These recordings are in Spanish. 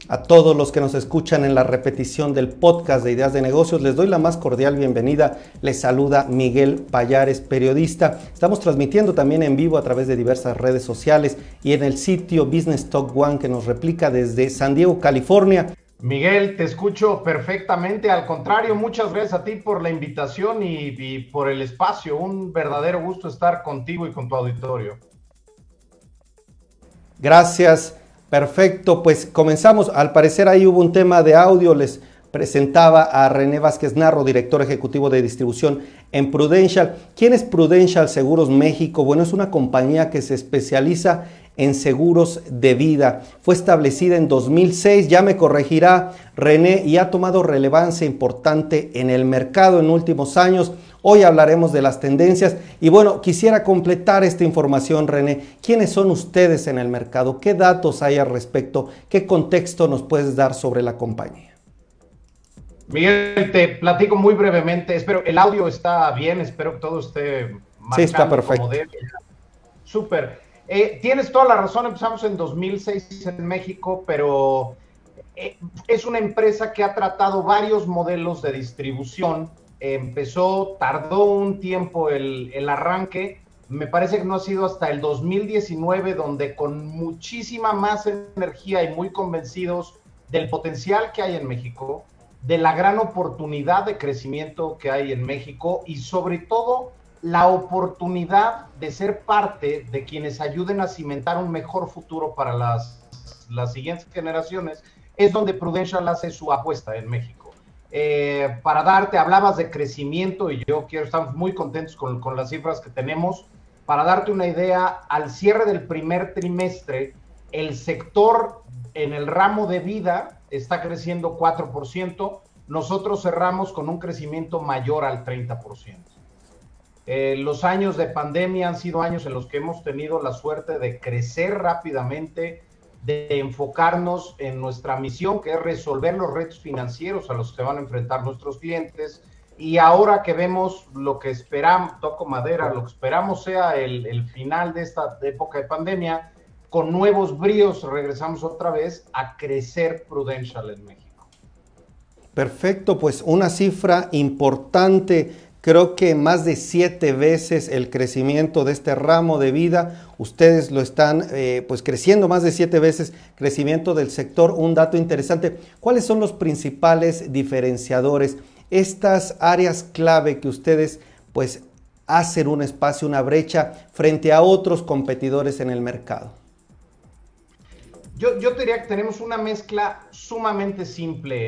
A todos los que nos escuchan en la repetición del podcast de Ideas de Negocios, les doy la más cordial bienvenida. Les saluda Miguel Pallares, periodista. Estamos transmitiendo también en vivo a través de diversas redes sociales y en el sitio Business Talk One, que nos replica desde San Diego, California. Miguel, te escucho perfectamente. Al contrario, muchas gracias a ti por la invitación y por el espacio. Un verdadero gusto estar contigo y con tu auditorio. Gracias. Perfecto, pues comenzamos. Al parecer ahí hubo un tema de audio. Les presentaba a René Vázquez Narro, director ejecutivo de distribución en Prudential. ¿Quién es Prudential Seguros México? Bueno, es una compañía que se especializa en seguros de vida. Fue establecida en 2006, ya me corregirá René, y ha tomado relevancia importante en el mercado en últimos años. Hoy hablaremos de las tendencias y bueno, quisiera completar esta información, René. ¿Quiénes son ustedes en el mercado? ¿Qué datos hay al respecto? ¿Qué contexto nos puedes dar sobre la compañía? Miguel, te platico muy brevemente. Espero, el audio está bien, espero que todo esté Sí, está marchando como perfecto. debe. Súper. Tienes toda la razón, empezamos en 2006 en México, pero es una empresa que ha tratado varios modelos de distribución. Tardó un tiempo el arranque. Me parece que no ha sido hasta el 2019 donde con muchísima más energía y muy convencidos del potencial que hay en México, de la gran oportunidad de crecimiento que hay en México y sobre todo la oportunidad de ser parte de quienes ayuden a cimentar un mejor futuro para las siguientes generaciones, es donde Prudential hace su apuesta en México. Hablabas de crecimiento y estamos muy contentos con las cifras que tenemos. Para darte una idea, al cierre del primer trimestre, el sector en el ramo de vida está creciendo 4%, nosotros cerramos con un crecimiento mayor al 30%. Los años de pandemia han sido años en los que hemos tenido la suerte de crecer rápidamente, de enfocarnos en nuestra misión, que es resolver los retos financieros a los que se van a enfrentar nuestros clientes. Y ahora que vemos lo que esperamos, toco madera, lo que esperamos sea el final de esta época de pandemia, con nuevos bríos regresamos otra vez a crecer Prudential en México. Perfecto, pues una cifra importante. Creo que más de 7 veces el crecimiento de este ramo de vida. Ustedes lo están pues creciendo más de 7 veces crecimiento del sector. Un dato interesante. ¿Cuáles son los principales diferenciadores? Estas áreas clave que ustedes pues hacen un espacio, una brecha frente a otros competidores en el mercado. Yo te diría que tenemos una mezcla sumamente simple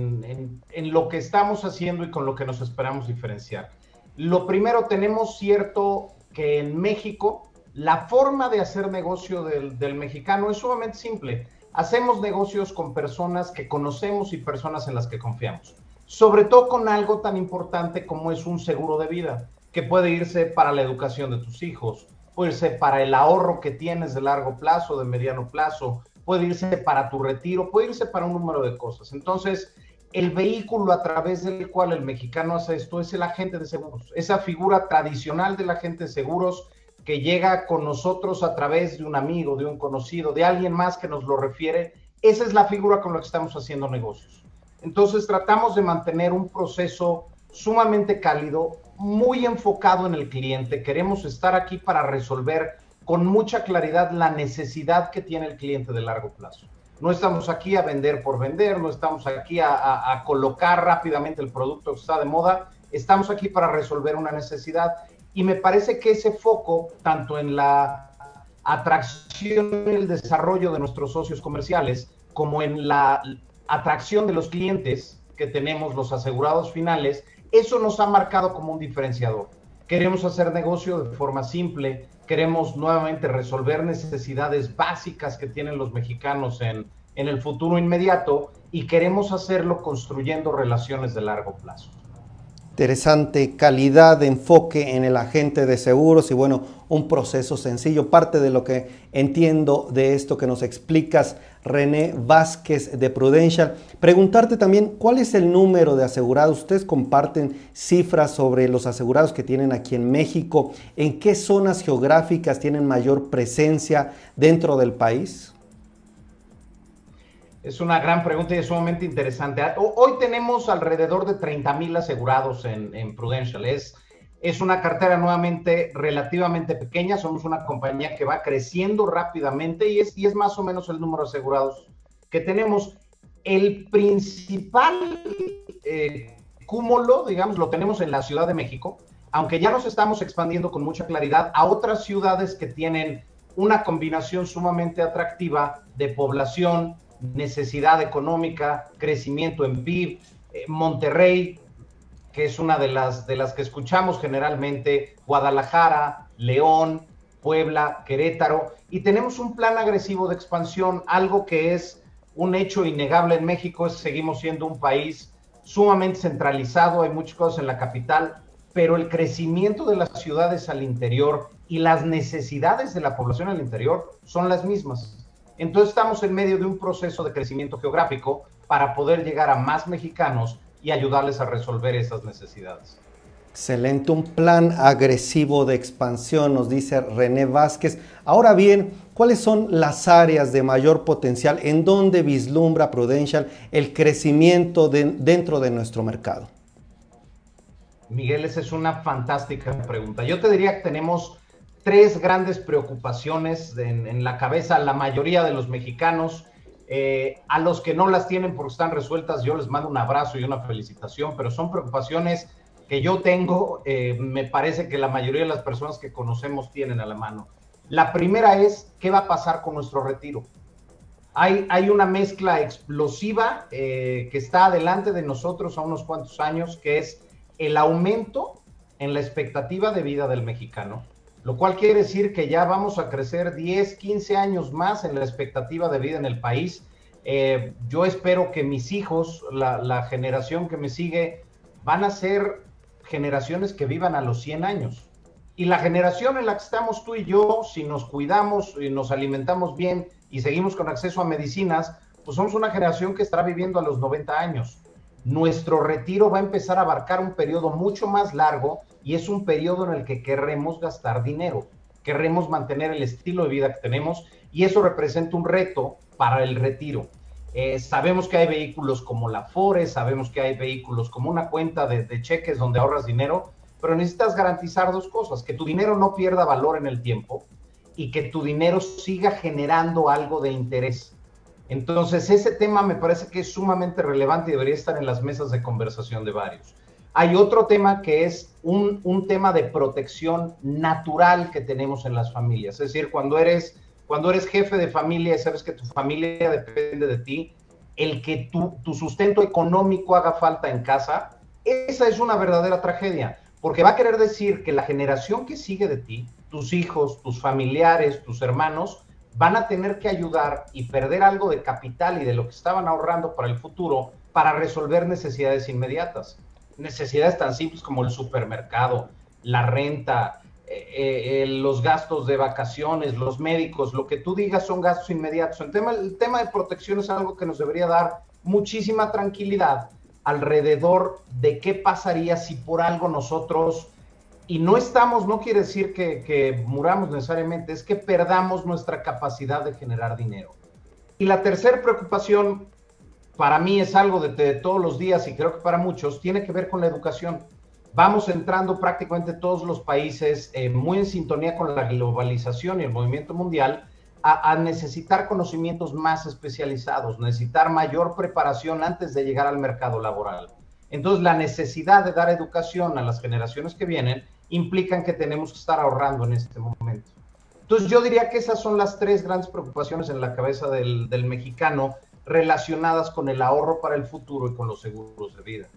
en lo que estamos haciendo y con lo que nos esperamos diferenciar. Lo primero, tenemos cierto que en México la forma de hacer negocio del mexicano es sumamente simple. Hacemos negocios con personas que conocemos y personas en las que confiamos. Sobre todo con algo tan importante como es un seguro de vida, que puede irse para la educación de tus hijos, puede irse para el ahorro que tienes de largo plazo, de mediano plazo, puede irse para tu retiro, puede irse para un número de cosas. Entonces, el vehículo a través del cual el mexicano hace esto es el agente de seguros, esa figura tradicional del agente de seguros que llega con nosotros a través de un amigo, de un conocido, de alguien más que nos lo refiere. Esa es la figura con la que estamos haciendo negocios. Entonces, tratamos de mantener un proceso sumamente cálido, muy enfocado en el cliente. Queremos estar aquí para resolver con mucha claridad la necesidad que tiene el cliente de largo plazo. No estamos aquí a vender por vender, no estamos aquí a colocar rápidamente el producto que está de moda, estamos aquí para resolver una necesidad. Y me parece que ese foco, tanto en la atracción y el desarrollo de nuestros socios comerciales, como en la atracción de los clientes que tenemos, los asegurados finales, eso nos ha marcado como un diferenciador. Queremos hacer negocio de forma simple, queremos nuevamente resolver necesidades básicas que tienen los mexicanos en el futuro inmediato y queremos hacerlo construyendo relaciones de largo plazo. Interesante, calidad de enfoque en el agente de seguros y bueno, un proceso sencillo. Parte de lo que entiendo de esto que nos explicas, René Vázquez de Prudential. Preguntarte también, ¿cuál es el número de asegurados? Ustedes comparten cifras sobre los asegurados que tienen aquí en México. ¿En qué zonas geográficas tienen mayor presencia dentro del país? Es una gran pregunta y es sumamente interesante. Hoy tenemos alrededor de 30,000 asegurados en Prudential. Es una cartera nuevamente relativamente pequeña. Somos una compañía que va creciendo rápidamente y es más o menos el número de asegurados que tenemos. El principal cúmulo, digamos, lo tenemos en la Ciudad de México, aunque ya nos estamos expandiendo con mucha claridad a otras ciudades que tienen una combinación sumamente atractiva de población, necesidad económica, crecimiento en PIB. Monterrey, que es una de las que escuchamos generalmente, Guadalajara, León, Puebla, Querétaro, y tenemos un plan agresivo de expansión. Algo que es un hecho innegable en México es que seguimos siendo un país sumamente centralizado, hay muchas cosas en la capital, pero el crecimiento de las ciudades al interior y las necesidades de la población al interior son las mismas. Entonces estamos en medio de un proceso de crecimiento geográfico para poder llegar a más mexicanos y ayudarles a resolver esas necesidades. Excelente, un plan agresivo de expansión, nos dice René Vázquez. Ahora bien, ¿cuáles son las áreas de mayor potencial en donde vislumbra Prudential el crecimiento dentro de nuestro mercado? Miguel, esa es una fantástica pregunta. Yo te diría que tenemos tres grandes preocupaciones en la cabeza la mayoría de los mexicanos. A los que no las tienen porque están resueltas, yo les mando un abrazo y una felicitación, pero son preocupaciones que yo tengo, me parece que la mayoría de las personas que conocemos tienen a la mano. La primera es, ¿qué va a pasar con nuestro retiro? Hay una mezcla explosiva que está adelante de nosotros a unos cuantos años, que es el aumento en la expectativa de vida del mexicano, lo cual quiere decir que ya vamos a crecer 10, 15 años más en la expectativa de vida en el país. Yo espero que mis hijos, la generación que me sigue, van a ser generaciones que vivan a los 100 años. Y la generación en la que estamos tú y yo, si nos cuidamos y nos alimentamos bien y seguimos con acceso a medicinas, pues somos una generación que estará viviendo a los 90 años. Nuestro retiro va a empezar a abarcar un periodo mucho más largo y es un periodo en el que querremos gastar dinero, querremos mantener el estilo de vida que tenemos y eso representa un reto para el retiro. Sabemos que hay vehículos como la Afore, sabemos que hay vehículos como una cuenta de cheques donde ahorras dinero, pero necesitas garantizar dos cosas: que tu dinero no pierda valor en el tiempo y que tu dinero siga generando algo de interés. Entonces ese tema me parece que es sumamente relevante y debería estar en las mesas de conversación de varios. Hay otro tema que es un tema de protección natural que tenemos en las familias. Es decir, cuando eres jefe de familia y sabes que tu familia depende de ti, el que tu sustento económico haga falta en casa, esa es una verdadera tragedia, porque va a querer decir que la generación que sigue de ti, tus hijos, tus familiares, tus hermanos, van a tener que ayudar y perder algo de capital y de lo que estaban ahorrando para el futuro para resolver necesidades inmediatas. Necesidades tan simples como el supermercado, la renta, los gastos de vacaciones, los médicos, lo que tú digas son gastos inmediatos. El tema de protección es algo que nos debería dar muchísima tranquilidad alrededor de qué pasaría si por algo nosotros, y no quiere decir que muramos necesariamente, es que perdamos nuestra capacidad de generar dinero. Y la tercera preocupación, para mí es algo de todos los días y creo que para muchos, tiene que ver con la educación. Vamos entrando prácticamente todos los países muy en sintonía con la globalización y el movimiento mundial a necesitar conocimientos más especializados, necesitar mayor preparación antes de llegar al mercado laboral. Entonces la necesidad de dar educación a las generaciones que vienen implican que tenemos que estar ahorrando en este momento. Entonces yo diría que esas son las tres grandes preocupaciones en la cabeza del mexicano relacionadas con el ahorro para el futuro y con los seguros de vida.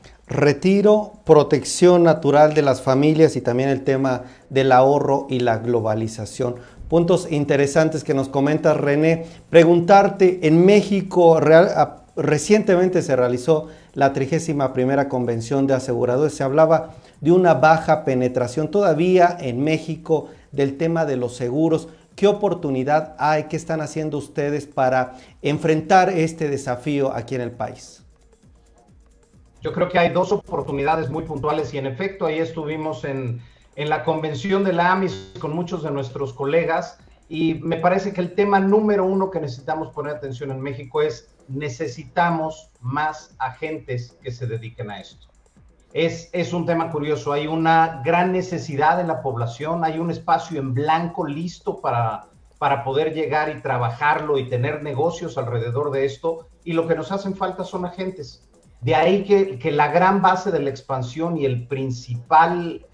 Retiro, protección natural de las familias y también el tema del ahorro y la globalización. Puntos interesantes que nos comenta René. Preguntarte, en México recientemente se realizó la 31ª Convención de Aseguradores. Se hablaba de una baja penetración todavía en México del tema de los seguros. ¿Qué oportunidad hay? ¿Qué están haciendo ustedes para enfrentar este desafío aquí en el país? Yo creo que hay dos oportunidades muy puntuales y en efecto ahí estuvimos en la convención de la AMIS con muchos de nuestros colegas y me parece que el tema número uno que necesitamos poner atención en México es necesitamos más agentes que se dediquen a esto. Es un tema curioso, hay una gran necesidad en la población, hay un espacio en blanco listo para poder llegar y trabajarlo y tener negocios alrededor de esto, y lo que nos hacen falta son agentes. De ahí que la gran base de la expansión y el principal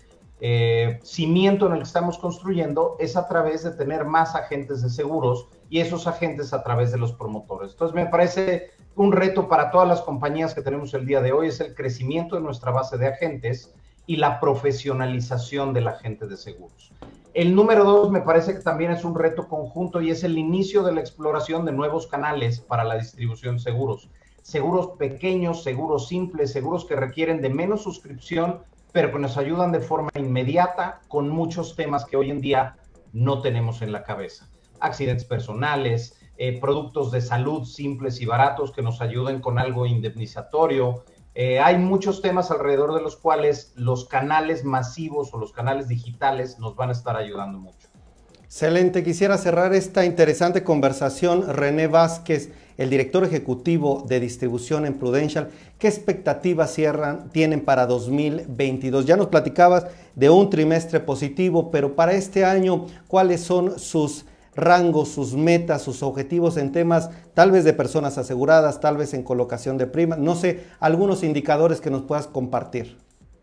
cimiento en el que estamos construyendo es a través de tener más agentes de seguros, y esos agentes a través de los promotores. Entonces me parece un reto para todas las compañías que tenemos el día de hoy, es el crecimiento de nuestra base de agentes y la profesionalización del agente de seguros. El número 2 me parece que también es un reto conjunto, y es el inicio de la exploración de nuevos canales para la distribución de seguros. Seguros pequeños, seguros simples, seguros que requieren de menos suscripción, pero que nos ayudan de forma inmediata con muchos temas que hoy en día no tenemos en la cabeza. Accidentes personales, productos de salud simples y baratos que nos ayuden con algo indemnizatorio. Hay muchos temas alrededor de los cuales los canales masivos o los canales digitales nos van a estar ayudando mucho. Excelente, quisiera cerrar esta interesante conversación. René Vázquez, el director ejecutivo de distribución en Prudential, ¿qué expectativas tienen para 2022? Ya nos platicabas de un trimestre positivo, pero para este año, ¿cuáles son sus rangos, sus metas, sus objetivos en temas tal vez de personas aseguradas, tal vez en colocación de primas? No sé, algunos indicadores que nos puedas compartir.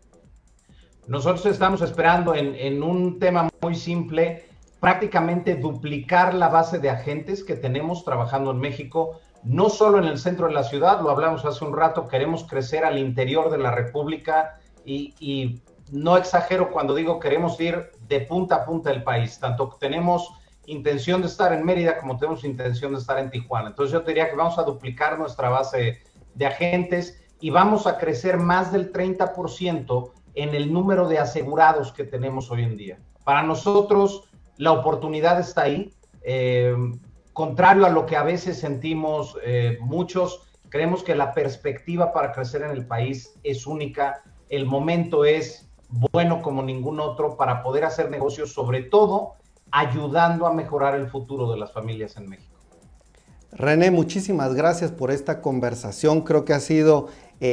Nosotros estamos esperando en un tema muy simple, prácticamente duplicar la base de agentes que tenemos trabajando en México, no solo en el centro de la ciudad, lo hablamos hace un rato, queremos crecer al interior de la República, y no exagero cuando digo queremos ir de punta a punta del país, tanto tenemos intención de estar en Mérida como tenemos intención de estar en Tijuana. Entonces yo te diría que vamos a duplicar nuestra base de agentes y vamos a crecer más del 30% en el número de asegurados que tenemos hoy en día. Para nosotros la oportunidad está ahí. Contrario a lo que a veces sentimos muchos, creemos que la perspectiva para crecer en el país es única. El momento es bueno como ningún otro para poder hacer negocios, sobre todo ayudando a mejorar el futuro de las familias en México. René, muchísimas gracias por esta conversación. Creo que ha sido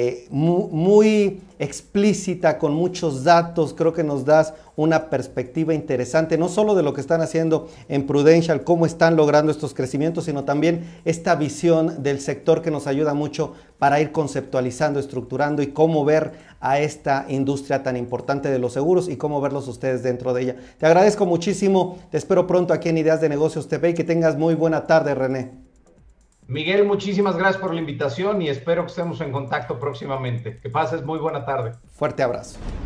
muy explícita, con muchos datos. Creo que nos das una perspectiva interesante, no solo de lo que están haciendo en Prudential, cómo están logrando estos crecimientos, sino también esta visión del sector que nos ayuda mucho para ir conceptualizando, estructurando y cómo ver a esta industria tan importante de los seguros y cómo verlos ustedes dentro de ella. Te agradezco muchísimo, te espero pronto aquí en Ideas de Negocios TV y que tengas muy buena tarde, René. Miguel, muchísimas gracias por la invitación y espero que estemos en contacto próximamente. Que pases muy buena tarde. Fuerte abrazo.